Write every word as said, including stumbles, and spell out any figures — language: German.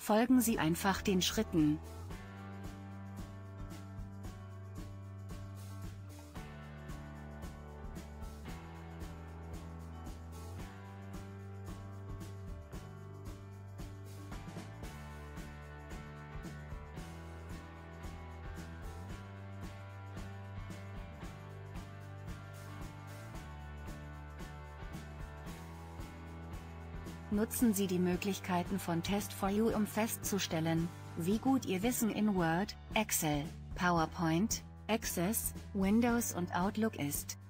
Folgen Sie einfach den Schritten. Nutzen Sie die Möglichkeiten von Test for You, um festzustellen, wie gut Ihr Wissen in Word, Excel, PowerPoint, Access, Windows und Outlook ist.